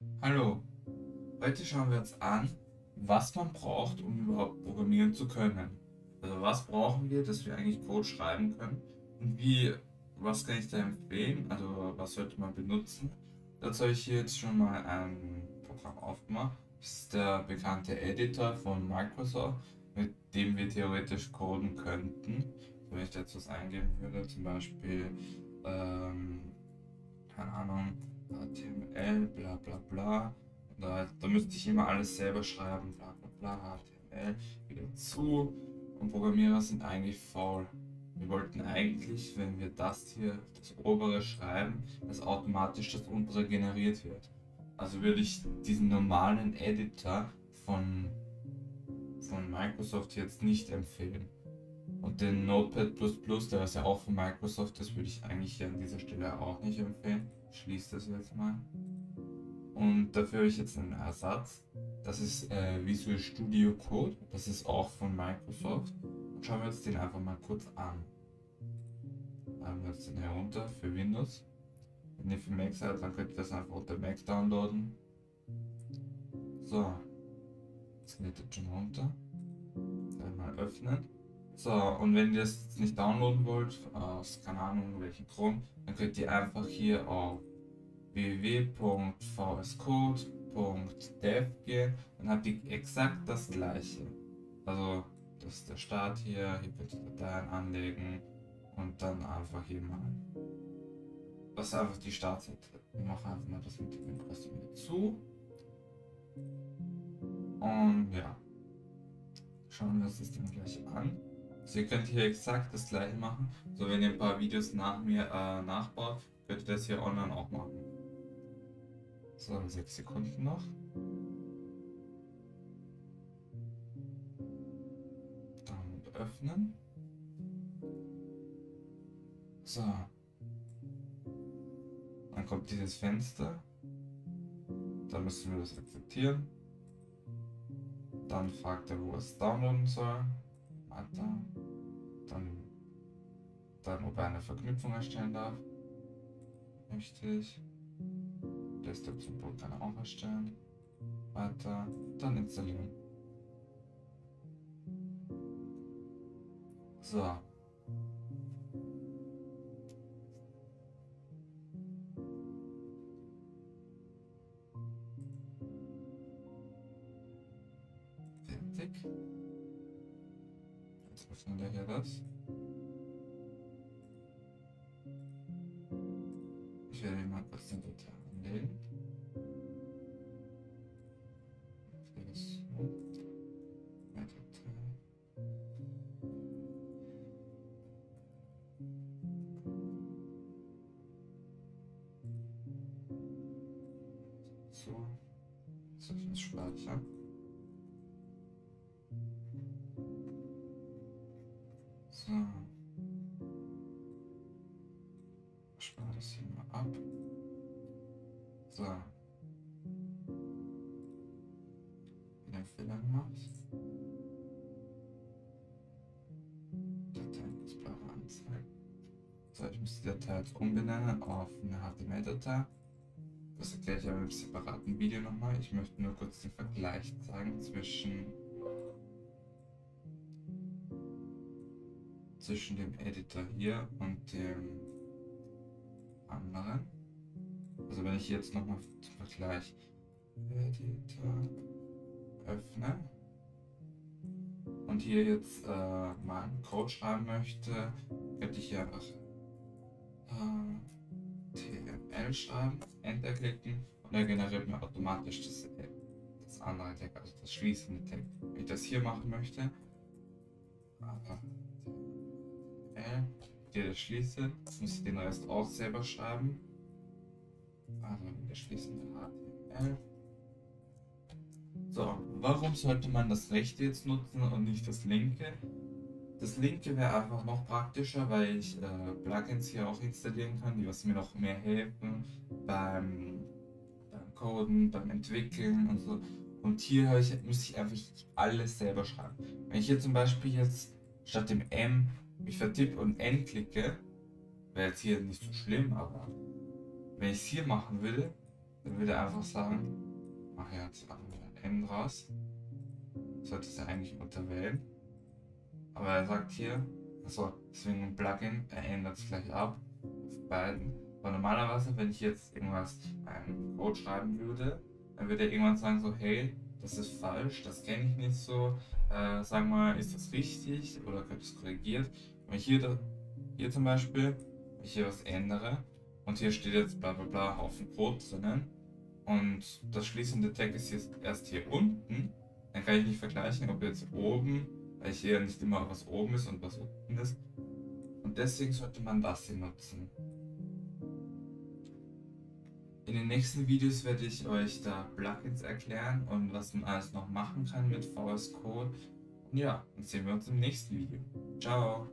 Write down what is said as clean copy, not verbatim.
Hallo, heute schauen wir uns an, was man braucht, um überhaupt programmieren zu können. Also was brauchen wir, dass wir eigentlich Code schreiben können und was kann ich da empfehlen, also was sollte man benutzen. Dazu habe ich hier jetzt schon mal ein Programm aufgemacht. Das ist der bekannte Editor von Microsoft, mit dem wir theoretisch coden könnten. Wenn ich da jetzt was eingeben würde, zum Beispiel ähm, keine Ahnung, HTML, bla bla bla. Da müsste ich immer alles selber schreiben, bla bla bla, HTML, wieder zu. Und Programmierer sind eigentlich faul. Wir wollten eigentlich, wenn wir das hier, das obere schreiben, dass automatisch das untere generiert wird. Also würde ich diesen normalen Editor von, von Microsoft jetzt nicht empfehlen. Und den Notepad++, der ist ja auch von Microsoft, das würde ich eigentlich hier an dieser Stelle auch nicht empfehlen. Ich schließe das jetzt mal. Und dafür habe ich jetzt einen Ersatz. Das ist Visual Studio Code. Das ist auch von Microsoft. Und schauen wir uns den einfach mal kurz an. Laden wir uns den herunter für Windows. Wenn ihr für Mac seid, dann könnt ihr das einfach unter Mac downloaden. So, das lädt jetzt schon runter. Dann mal öffnen. So, und wenn ihr das jetzt nicht downloaden wollt, aus keine Ahnung welchem Grund, dann könnt ihr einfach hier auf www.vscode.dev gehen. Dann habt ihr exakt das gleiche. Also, das ist der Start hier könnt ihr Dateien anlegen und dann einfach hier mal. Das ist einfach die Startseite. Wir machen einfach mal das mit dem Impressum wieder zu. Und ja, schauen wir uns das dann gleich an. Also ihr könnt hier exakt das gleiche machen. So, wenn ihr ein paar Videos nach mir nachbaut, könnt ihr das hier online auch machen. So, 6 Sekunden noch. Dann öffnen. So, dann kommt dieses Fenster. Dann müssen wir das akzeptieren. Dann fragt er, wo es downloaden soll. Weiter. Dann ob er eine Verknüpfung erstellen darf. Richtig. Desktop-Symbol kann er auch erstellen. Weiter. Dann installieren. So. Fertig. Jetzt öffnen wir hier das. Ich werde mal kurz den Datei anlegen. So, jetzt soll ich das speichern. So, ich spare das hier mal ab. So, wieder einen Fehler gemacht. Dateiexplorer anzeigen. So, ich muss die Datei jetzt umbenennen auf eine HTML-Datei. Das erkläre ich aber im separaten Video nochmal. Ich möchte nur kurz den Vergleich zeigen zwischen dem Editor hier und dem anderen. Also wenn ich jetzt nochmal zum Vergleich Editor öffne und hier jetzt mal einen Code schreiben möchte, könnte ich hier einfach HTML schreiben, Enter klicken und er generiert mir automatisch das andere Tag, also das schließende Tag. Wenn ich das hier machen möchte, der das schließe, muss ich den Rest auch selber schreiben. Also wir schließen HTML. So, warum sollte man das rechte jetzt nutzen und nicht das linke? Das linke wäre einfach noch praktischer, weil ich Plugins hier auch installieren kann, die was mir noch mehr helfen beim Coden, beim Entwickeln und so. Und hier muss ich einfach alles selber schreiben. Wenn ich hier zum Beispiel jetzt statt dem M mich vertippe und N klicke, wäre jetzt hier nicht so schlimm, aber wenn ich es hier machen würde, dann würde er einfach sagen, mach jetzt einfach ein N draus. Sollte es ja eigentlich unterwählen. Aber er sagt hier, achso, deswegen ein Plugin, er ändert es gleich ab auf beiden. Aber normalerweise, wenn ich jetzt irgendwas einem Code schreiben würde, dann würde er irgendwann sagen so, hey, das ist falsch, das kenne ich nicht so. Sag mal, ist das richtig oder könnte es korrigiert? Wenn ich hier zum Beispiel, wenn ich hier was ändere und hier steht jetzt bla bla bla Haufen Code drinnen und das schließende Tag ist jetzt erst hier unten, dann kann ich nicht vergleichen, ob jetzt oben, weil ich sehe ja nicht immer, was oben ist und was unten ist. Und deswegen sollte man das hier nutzen. In den nächsten Videos werde ich euch da Plugins erklären und was man alles noch machen kann mit VS Code. Und ja, dann sehen wir uns im nächsten Video. Ciao!